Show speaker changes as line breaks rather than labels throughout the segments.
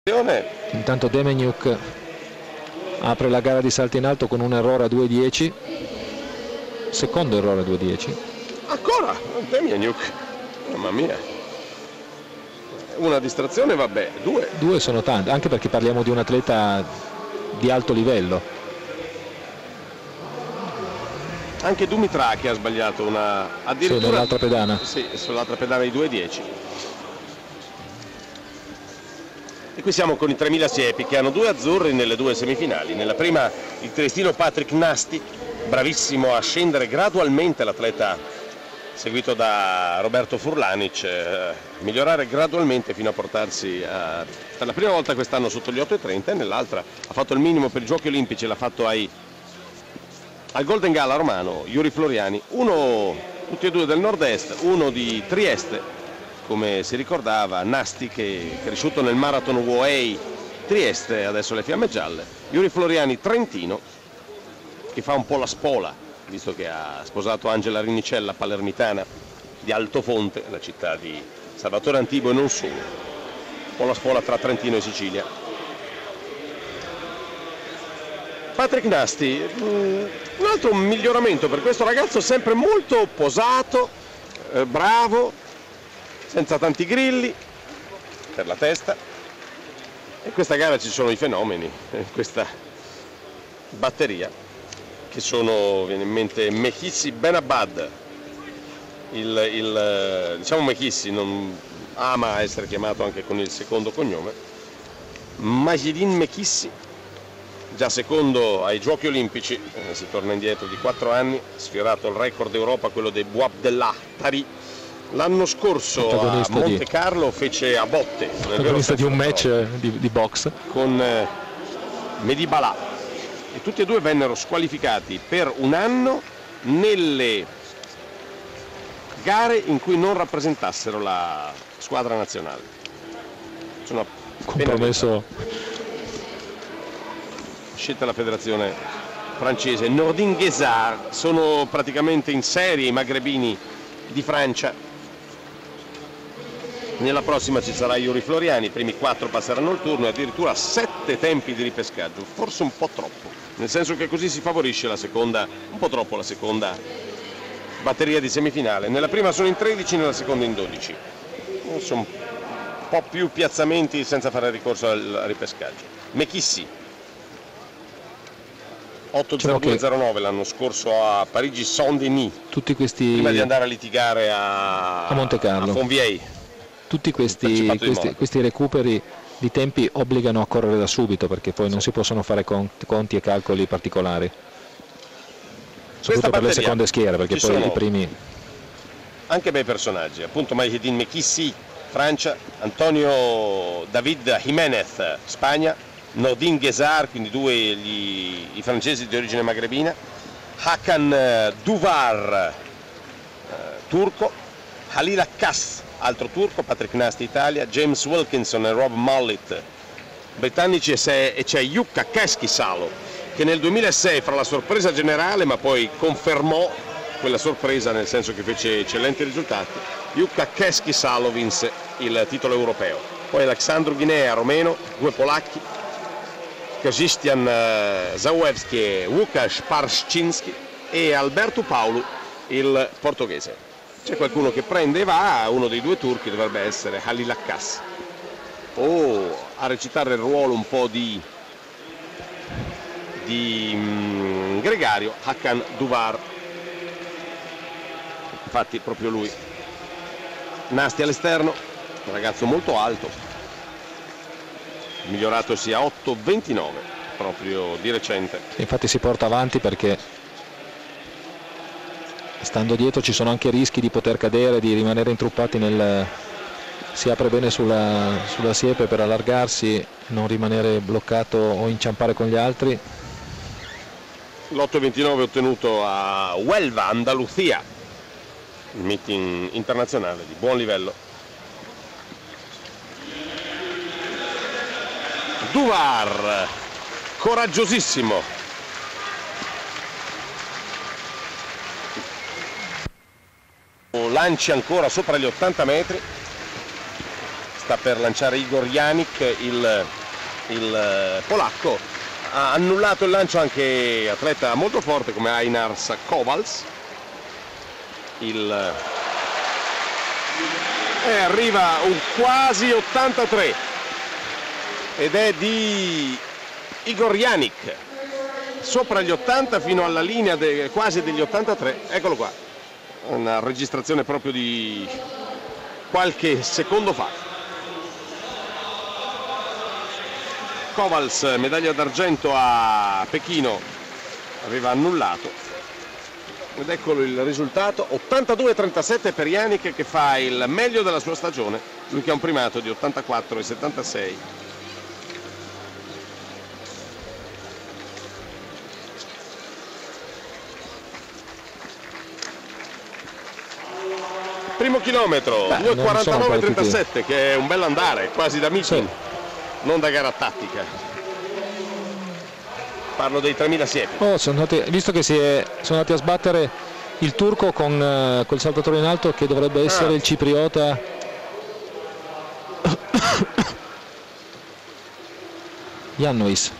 Intanto Demeniuk apre la gara di salto in alto con un errore a 2.10, secondo errore a 2.10.
Ancora Demeniuk, mamma mia, una distrazione, vabbè, due
sono tante, anche perché parliamo di un atleta di alto livello.
Anche Dumitra che ha sbagliato addirittura
sull'altra pedana.
Sì, sull'altra pedana di 2.10. E qui siamo con i 3000 siepi che hanno due azzurri nelle due semifinali. Nella prima il triestino Patrick Nasti, bravissimo a scendere gradualmente, l'atleta seguito da Roberto Furlanic, migliorare gradualmente fino a portarsi per la prima volta quest'anno sotto gli 8.30, e nell'altra ha fatto il minimo per i Giochi Olimpici, l'ha fatto al Golden Gala romano. Yuri Floriani, tutti e due del nord-est, uno di Trieste, come si ricordava, Nasti che è cresciuto nel Marathon UAE Trieste, adesso le Fiamme Gialle. Yuri Floriani trentino, che fa un po' la spola, visto che ha sposato Angela Rinicella, palermitana di Altofonte, la città di Salvatore Antibo e non solo, un po' la spola tra Trentino e Sicilia. Patrick Nasti, un altro miglioramento per questo ragazzo, sempre molto posato, bravo, senza tanti grilli per la testa. E questa gara ci sono i fenomeni, questa batteria, che sono, viene in mente Mekhissi Benabad, diciamo Mekhissi non ama essere chiamato anche con il secondo cognome, Majidin Mekhissi, già secondo ai Giochi Olimpici, si torna indietro di 4 anni, sfiorato il record d'Europa, quello dei Bouabdellah Tari. L'anno scorso a Monte Carlo fece a botte,
protagonista di un match di box
con Mehdi Bala, e tutti e due vennero squalificati per un anno nelle gare in cui non rappresentassero la squadra nazionale. Sono
compromesso,
scelta la federazione francese. Nordin Guésard, sono praticamente in serie i magrebini di Francia. Nella prossima ci sarà Yuri Floriani, i primi 4 passeranno il turno, e addirittura 7 tempi di ripescaggio, forse un po' troppo, nel senso che così si favorisce la seconda, un po' troppo la seconda batteria di semifinale. Nella prima sono in 13, nella seconda in 12. Sono un po' più piazzamenti senza fare ricorso al ripescaggio. Mekhissi 8.02.09 l'anno scorso a Parigi Saint-Denis,
tutti questi,
prima di andare a litigare a
Monte Carlo,
a Fontvieille.
Tutti questi recuperi di tempi obbligano a correre da subito, perché poi non si possono fare conti e calcoli particolari, soprattutto per le seconde schiere, perché poi i primi.
Anche bei personaggi, appunto Majidin Mekhissi, Francia, Antonio David Jiménez, Spagna, Nordin Guésard, quindi i francesi di origine magrebina, Hakan Duvar, turco, Halil Akkas, altro turco, Patrick Nasti Italia, James Wilkinson e Rob Mullet britannici, e c'è Jukka Keskisalo, che nel 2006 fra la sorpresa generale, ma poi confermò quella sorpresa nel senso che fece eccellenti risultati. Jukka Keskisalo vinse il titolo europeo. Poi Aleksandru Ghinea, romeno, 2 polacchi, Krzysztof Zawewski e Łukasz Parszczynski, e Alberto Paulu, il portoghese. C'è qualcuno che prende e va, uno dei 2 turchi dovrebbe essere Halil Akkas, a recitare il ruolo un po' di gregario, Hakan Duvar, infatti proprio lui. Nasti all'esterno, un ragazzo molto alto, miglioratosi a 8.29 proprio di recente.
Infatti si porta avanti perché stando dietro ci sono anche rischi di poter cadere, di rimanere intruppati si apre bene sulla siepe per allargarsi, non rimanere bloccato o inciampare con gli altri.
L'8.29 ottenuto a Huelva, Andalusia, il meeting internazionale di buon livello. Duvar, coraggiosissimo. Lanci ancora sopra gli 80 metri, sta per lanciare Igor Janik, il polacco. Ha annullato il lancio anche atleta molto forte come Einars Kowals. Arriva un quasi 83 ed è di Igor Janik, sopra gli 80 fino alla linea quasi degli 83. Eccolo qua, una registrazione proprio di qualche secondo fa. Kowals, medaglia d'argento a Pechino, aveva annullato, ed eccolo il risultato: 82-37 per Janik, che fa il meglio della sua stagione, lui che ha un primato di 84,76. Primo chilometro, 2:49,37, che è un bel andare, quasi da meeting, sì, non da gara tattica. Parlo dei 3000 siepi.
Visto che sono andati a sbattere il turco con quel saltatore in alto che dovrebbe essere il cipriota. Jannois.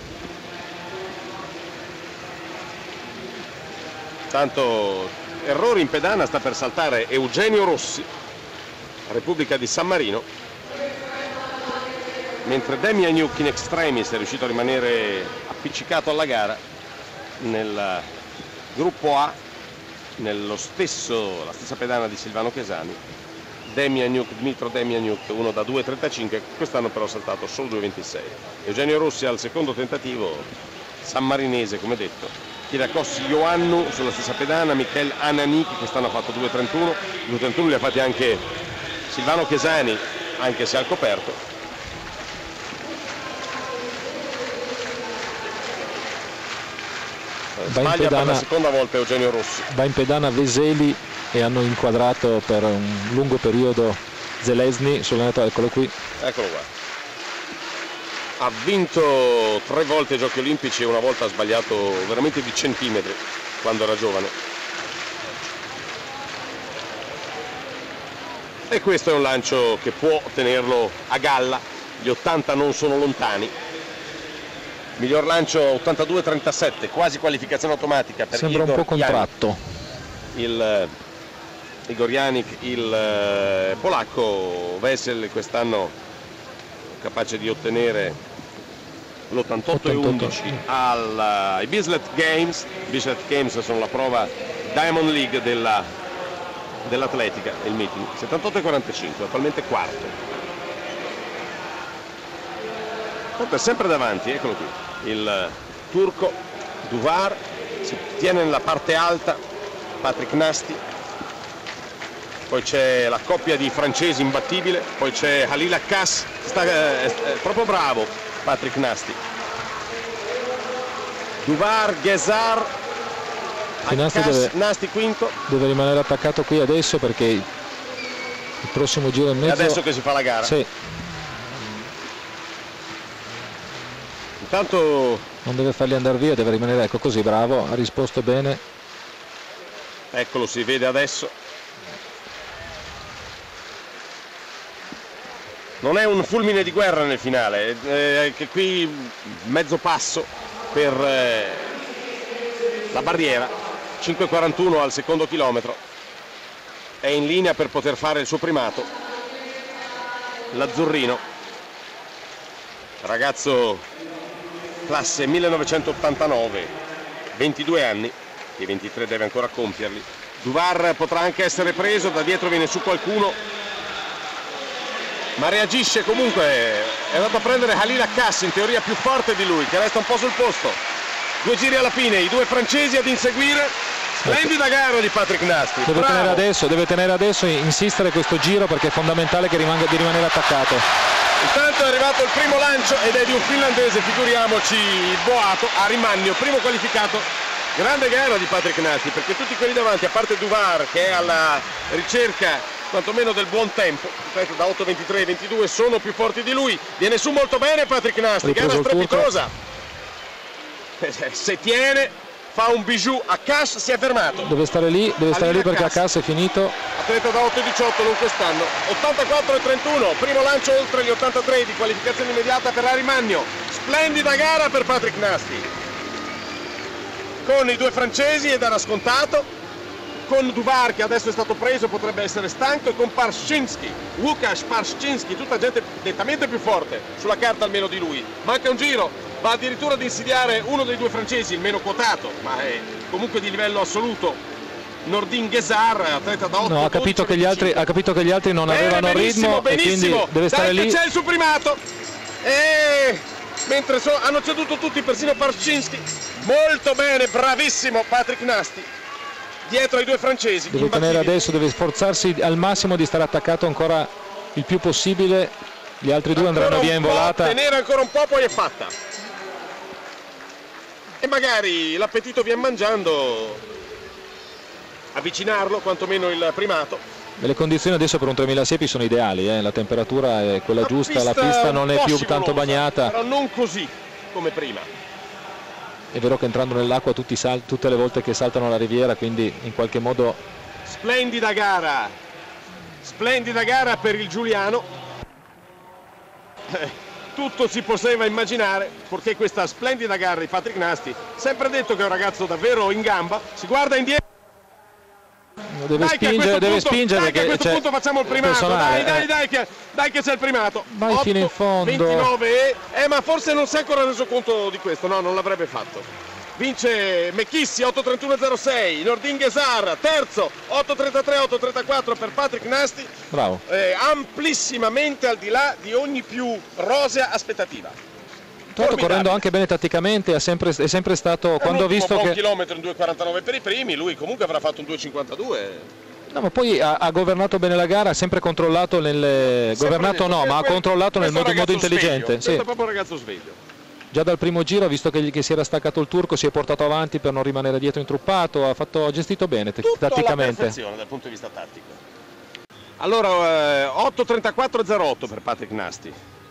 Tanto errore in pedana, sta per saltare Eugenio Rossi, Repubblica di San Marino, mentre Demjanjuk in extremis è riuscito a rimanere appiccicato alla gara nel gruppo A, la stessa pedana di Silvano Chiesani. Dmitro Demjanjuk, uno da 2,35, quest'anno però ha saltato solo 2,26. Eugenio Rossi al secondo tentativo, sammarinese come detto. Kyriakos Ioannou sulla stessa pedana, Michel Anani, che quest'anno ha fatto 2,31. 2,31 li ha fatti anche Silvano Chiesani, anche se al coperto. Sbaglia per la seconda volta Eugenio Rossi.
Va in pedana Veseli e hanno inquadrato per un lungo periodo Zelezny sull'anetto, eccolo qui.
Eccolo qua. Ha vinto 3 volte i Giochi Olimpici e una volta ha sbagliato veramente di centimetri quando era giovane. E questo è un lancio che può tenerlo a galla, gli 80 non sono lontani. Miglior lancio 82-37, quasi qualificazione automatica per
sembra
Igor
un po' contratto.
Igor Janik, il polacco. Wessel quest'anno capace di ottenere l'88,11 ai Bislett Games. Bislett Games sono la prova Diamond League dell'atletica, il meeting. 78,45, attualmente quarto. Tanto è sempre davanti, eccolo qui, il turco Duvar, si tiene nella parte alta Patrick Nasty, poi c'è la coppia di francesi imbattibile, poi c'è Halil Akas, è proprio bravo Patrick Nasty. Duvar, Ghezar, Nasty quinto.
Deve rimanere attaccato qui adesso perché il prossimo giro e mezzo...
È adesso che si fa la gara.
Sì.
Intanto
non deve farli andare via, deve rimanere, ecco così, bravo, ha risposto bene.
Eccolo, si vede adesso. Non è un fulmine di guerra nel finale, che qui mezzo passo per la barriera, 5,41 al secondo chilometro, è in linea per poter fare il suo primato. L'azzurrino, ragazzo classe 1989, 22 anni, che 23 deve ancora compierli. Duvar potrà anche essere preso, da dietro viene su qualcuno, ma reagisce comunque. È andato a prendere Halil Akas, in teoria più forte di lui, che resta un po' sul posto. 2 giri alla fine, i 2 francesi ad inseguire. Splendida gara di Patrick Nasty.
Deve tenere adesso, insistere questo giro perché è fondamentale che di rimanere attaccato.
Intanto è arrivato il primo lancio ed è di un finlandese, figuriamoci, il boato a Rimagno, primo qualificato. Grande gara di Patrick Nasty, perché tutti quelli davanti, a parte Duvar che è alla ricerca quantomeno del buon tempo, ripeto, da 8,23 ai 22 sono più forti di lui. Viene su molto bene Patrick Nasty, gara strepitosa. Se tiene fa un bijou a Cash, si è fermato.
Deve stare lì perché a Cass è finito.
Atleta da 8,18, non quest'anno. 84,31, primo lancio oltre gli 83 di qualificazione immediata per Ari Magno. Splendida gara per Patrick Nasty. Con i due francesi ed era scontato. Con Duvar, che adesso è stato preso, potrebbe essere stanco, e con Parschinski, Łukasz Parschinski, tutta gente nettamente più forte, sulla carta almeno di lui. Manca un giro, va addirittura ad insidiare uno dei due francesi, il meno quotato, ma è comunque di livello assoluto, Nordin Ghezar, atleta da 8.
No, ha capito che gli altri non avevano ritmo, e quindi deve stare lì.
C'è il suo primato, mentre hanno ceduto tutti, persino Parschinski. Molto bene, bravissimo Patrick Nasty. Dietro ai due francesi.
Deve tenere adesso, deve sforzarsi al massimo di stare attaccato ancora il più possibile. Gli altri due andranno via in volata.
Tenere ancora un po', poi è fatta. E magari l'appetito viene mangiando, avvicinarlo quantomeno il primato.
E le condizioni adesso per un 3000 siepi sono ideali, la temperatura è quella giusta, la pista non è più tanto bagnata.
Però non così come prima.
È vero che entrando nell'acqua tutte le volte che saltano la riviera, quindi in qualche modo...
Splendida gara per il Giuliano. Tutto si poteva immaginare, perché questa splendida gara di Patrick Nasty, sempre detto che è un ragazzo davvero in gamba, si guarda indietro.
Deve spingere
che a questo punto facciamo il primato. Dai che c'è il primato.
Vai fino in fondo.
29, ma forse non si è ancora reso conto di questo. No, non l'avrebbe fatto. Vince Mekhissi, 8:31.06. Nordin Ghezar terzo, 8:33-8:34 per Patrick Nasty.
Bravo.
Amplissimamente al di là di ogni più rosea aspettativa.
Correndo anche bene tatticamente, è sempre stato, quando ho visto che...
Un chilometro in 2,49 per i primi, lui comunque avrà fatto un 2,52.
No, ma poi ha governato bene la gara, ha sempre controllato nel... Governato no, ma ha controllato nel modo intelligente.
Questo è proprio un ragazzo sveglio.
Già dal primo giro, visto che si era staccato il turco, si è portato avanti per non rimanere dietro intruppato, ha gestito bene tatticamente. Alla
perfezione dal punto di vista tattico. Allora, 8:34.08 per Patrick Nasty.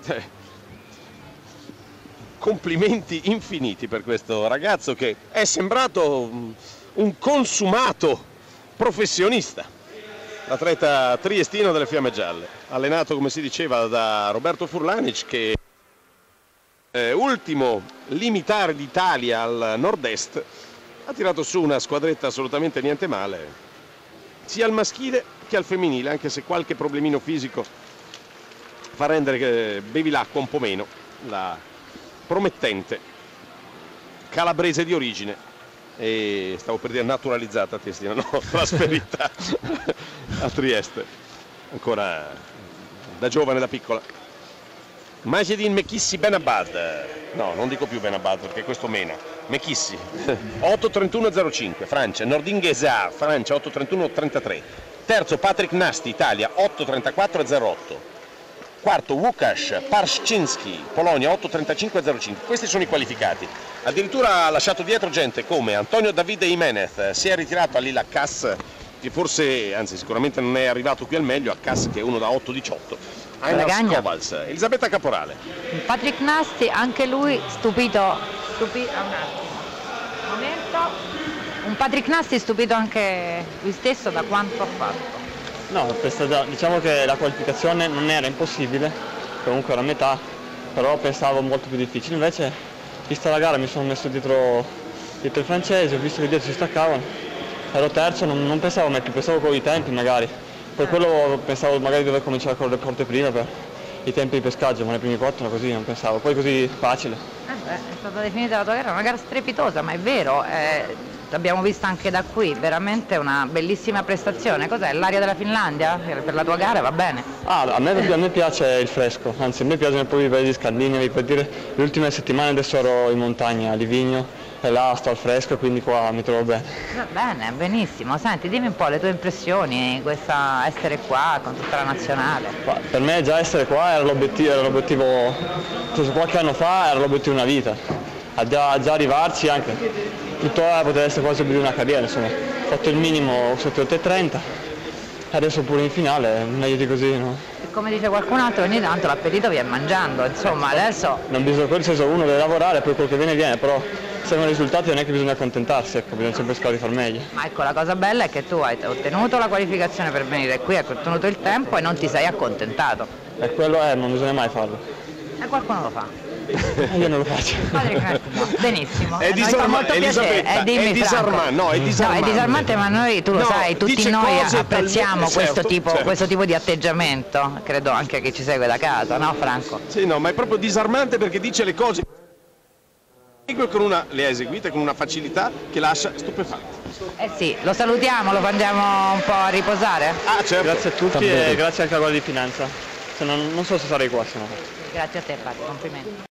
Complimenti infiniti per questo ragazzo che è sembrato un consumato professionista, l'atleta triestino delle Fiamme Gialle, allenato, come si diceva, da Roberto Furlanic, che ultimo limitare d'Italia al nord-est, ha tirato su una squadretta assolutamente niente male, sia al maschile che al femminile, anche se qualche problemino fisico fa rendere che Bevilacqua un po' meno, la promettente calabrese di origine, e stavo per dire naturalizzata a Testina, no, trasferita a Trieste, ancora da giovane, da piccola. Majedin Mekhissi Benabad, no, non dico più Benabad perché questo mena. Mekhissi 8:31.05 Francia. Nordin Ghezar Francia 8:31.33. Terzo Patrick Nasty Italia 8:34.08. Quarto Łukasz Parschinski Polonia 8:35.05. Questi sono i qualificati. Addirittura ha lasciato dietro gente come Antonio Davide Jimenez, si è ritirato a Lille Cass, che forse, anzi sicuramente non è arrivato qui al meglio, a Cass che è uno da 8:18. Einar Kovals, Elisabetta Caporale.
Patrick Nasty, anche lui stupito. Un Patrick Nasty stupito anche lui stesso da quanto ha fatto.
No, diciamo che la qualificazione non era impossibile, comunque era a metà, però pensavo molto più difficile. Invece, vista la gara, mi sono messo dietro i francesi, ho visto che dietro si staccavano, ero terzo, non pensavo mai più, pensavo con i tempi magari. Per quello pensavo magari di dover cominciare a correre forte prima per i tempi di pescaggio, ma nei primi 4 così non pensavo, poi così facile.
È stata definita la tua gara una gara strepitosa, ma è vero, l'abbiamo vista anche da qui, veramente una bellissima prestazione. Cos'è, l'aria della Finlandia? Per la tua gara va bene?
A me piace il fresco, anzi a me piacciono proprio i paesi scandinavi, per dire le ultime settimane adesso ero in montagna a Livigno e là sto al fresco, quindi qua mi trovo bene.
Va bene, benissimo. Senti, dimmi un po' le tue impressioni, questa essere qua con tutta la nazionale.
Per me già essere qua era l'obiettivo, qualche anno fa era l'obiettivo di una vita, a già arrivarci anche, tuttora poteva essere quasi l'obiettivo di una carriera, insomma, ho fatto il minimo sotto 8:30, adesso pure in finale, meglio di così, no?
E come dice qualcun altro, ogni tanto l'appetito viene mangiando, insomma, adesso...
Non bisogna, quel senso uno deve lavorare, poi quel che viene viene, però servono i risultati, non è che bisogna accontentarsi, ecco, bisogna sempre cercare di far meglio.
Ma ecco, la cosa bella è che tu hai ottenuto la qualificazione per venire qui, hai ottenuto il tempo e non ti sei accontentato.
E quello non bisogna mai farlo.
E qualcuno lo fa.
Io non lo faccio.
Padre Crespo, benissimo.
È
Noi fa molto piacere.
Elisabetta,
Dimmi,
è disarmante,
Franco.
no, è disarmante.
No, è disarmante, ma noi, tu lo
No,
sai, tutti
dice
noi
cose
apprezziamo
talmente- certo.
questo tipo di atteggiamento, credo anche che ci segue da casa, no Franco?
Sì, no, ma è proprio disarmante perché dice le cose le ha eseguite con una facilità che lascia stupefatti.
Eh sì, lo salutiamo, lo mandiamo un po' a riposare?
Ah, certo.
Grazie a tutti e grazie anche alla Guardia di Finanza. Se non so se sarei qua, se no.
Grazie a te, Fabio, complimenti.